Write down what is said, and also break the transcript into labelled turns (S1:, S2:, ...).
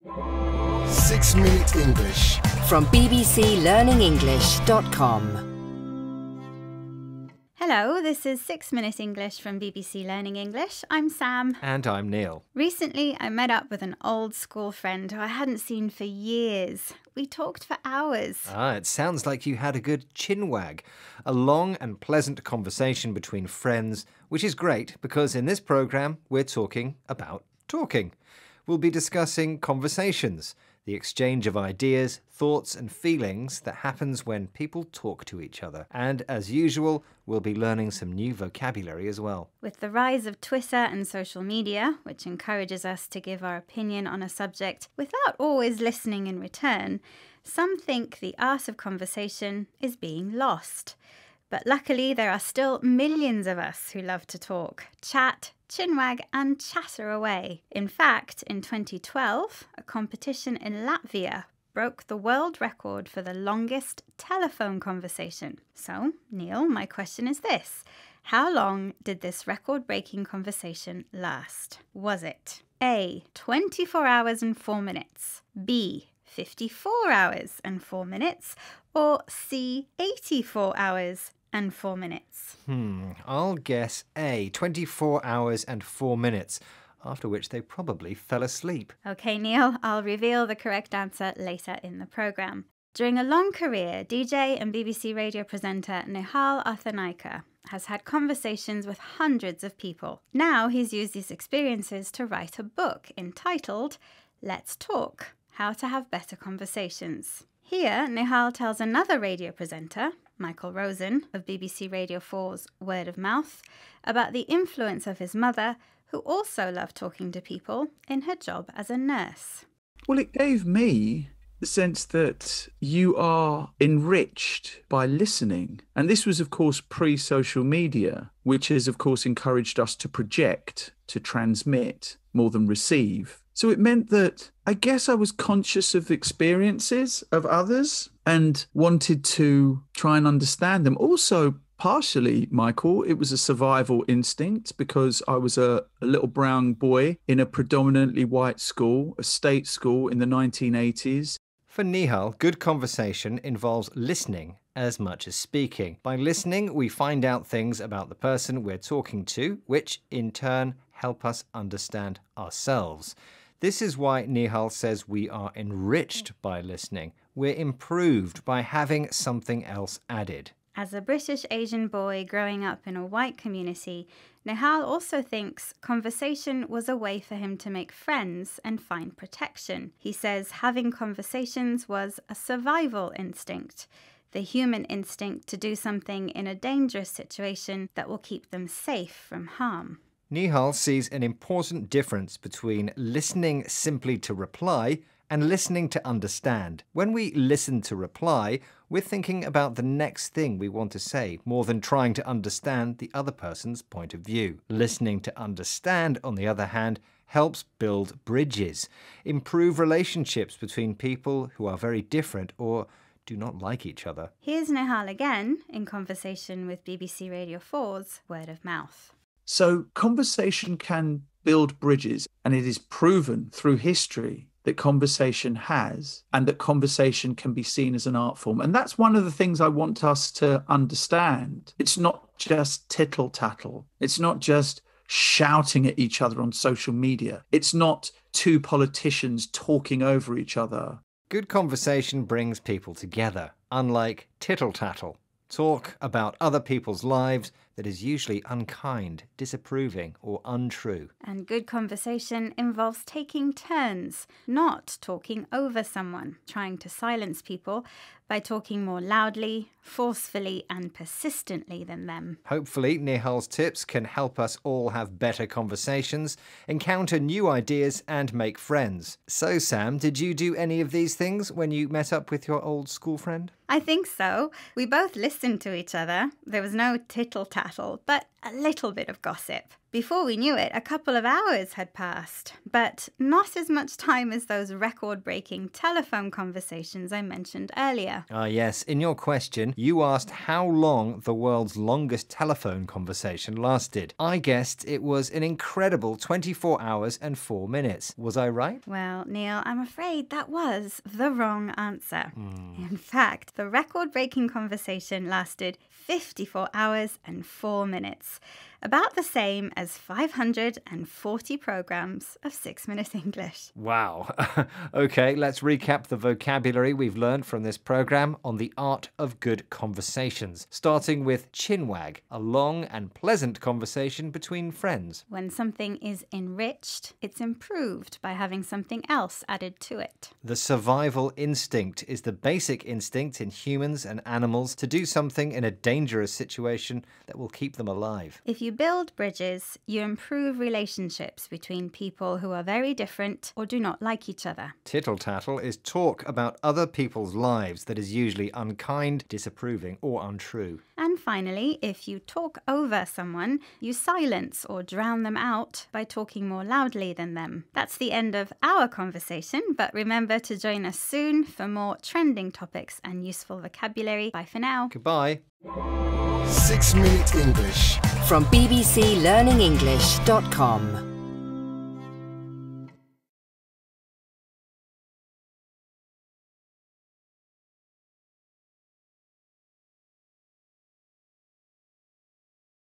S1: 6-Minute English
S2: from bbclearningenglish.com.
S3: Hello, this is 6-Minute English from BBC Learning English. I'm Sam.
S4: And I'm Neil.
S3: Recently, I met up with an old school friend who I hadn't seen for years. We talked for hours.
S4: It sounds like you had a good chinwag, a long and pleasant conversation between friends, which is great because in this programme we're talking about talking. We'll be discussing conversations, the exchange of ideas, thoughts and feelings that happens when people talk to each other. And as usual, we'll be learning some new vocabulary as well.
S3: With the rise of Twitter and social media, which encourages us to give our opinion on a subject without always listening in return, some think the art of conversation is being lost. But luckily, there are still millions of us who love to talk, chat, chinwag and chatter away. In fact, in 2012, a competition in Latvia broke the world record for the longest telephone conversation. So, Neil, my question is this. How long did this record-breaking conversation last? Was it A, 24 hours and 4 minutes, B, 54 hours and 4 minutes, or C, 84 hours and 4 minutes?
S4: I'll guess A, 24 hours and 4 minutes, after which they probably fell asleep.
S3: OK, Neil, I'll reveal the correct answer later in the programme. During a long career, DJ and BBC radio presenter Nihal Arthanaika has had conversations with hundreds of people. Now he's used these experiences to write a book entitled Let's Talk, How to Have Better Conversations. Here, Nihal tells another radio presenter, Michael Rosen of BBC Radio 4's Word of Mouth, about the influence of his mother, who also loved talking to people in her job as a nurse.
S5: Well, it gave me the sense that you are enriched by listening. And this was, of course, pre-social media, which has, of course, encouraged us to project, to transmit more than receive. So it meant that I guess I was conscious of the experiences of others and wanted to try and understand them. Also, partially, Michael, it was a survival instinct because I was a little brown boy in a predominantly white school, a state school in the 1980s.
S4: For Nihal, good conversation involves listening as much as speaking. By listening, we find out things about the person we're talking to, which in turn help us understand ourselves. This is why Nihal says we are enriched by listening. We're improved by having something else added.
S3: As a British Asian boy growing up in a white community, Nihal also thinks conversation was a way for him to make friends and find protection. He says having conversations was a survival instinct, the human instinct to do something in a dangerous situation that will keep them safe from harm.
S4: Nihal sees an important difference between listening simply to reply and listening to understand. When we listen to reply, we're thinking about the next thing we want to say, more than trying to understand the other person's point of view. Listening to understand, on the other hand, helps build bridges, improve relationships between people who are very different or do not like each other.
S3: Here's Nihal again in conversation with BBC Radio 4's Word of Mouth.
S5: So conversation can build bridges, and it is proven through history that conversation has, and that conversation can be seen as an art form. And that's one of the things I want us to understand. It's not just tittle-tattle. It's not just shouting at each other on social media. It's not two politicians talking over each other.
S4: Good conversation brings people together, unlike tittle-tattle. Talk about other people's lives that is usually unkind, disapproving, or untrue.
S3: And good conversation involves taking turns, not talking over someone, trying to silence people by talking more loudly, forcefully, and persistently than them.
S4: Hopefully, Nihal's tips can help us all have better conversations, encounter new ideas, and make friends. So, Sam, did you do any of these things when you met up with your old school friend?
S3: I think so. We both listened to each other. There was no tittle-tattle, but a little bit of gossip. Before we knew it, a couple of hours had passed, but not as much time as those record-breaking telephone conversations I mentioned earlier.
S4: Ah, yes. In your question, you asked how long the world's longest telephone conversation lasted. I guessed it was an incredible 24 hours and 4 minutes. Was I right?
S3: Well, Neil, I'm afraid that was the wrong answer. In fact, the record-breaking conversation lasted 54 hours and 4 minutes. About the same as 540 programs of 6-Minute English.
S4: Wow. Okay, let's recap the vocabulary we've learned from this program on the art of good conversations, starting with chinwag, a long and pleasant conversation between friends.
S3: When something is enriched, it's improved by having something else added to it.
S4: The survival instinct is the basic instinct in humans and animals to do something in a dangerous situation that will keep them alive.
S3: If you build bridges, you improve relationships between people who are very different or do not like each other.
S4: Tittle-tattle is talk about other people's lives that is usually unkind, disapproving, or untrue.
S3: And finally, if you talk over someone, you silence or drown them out by talking more loudly than them. That's the end of our conversation, but remember to join us soon for more trending topics and useful vocabulary. Bye for now.
S4: Goodbye.
S1: 6 Minute English
S2: from bbclearningenglish.com.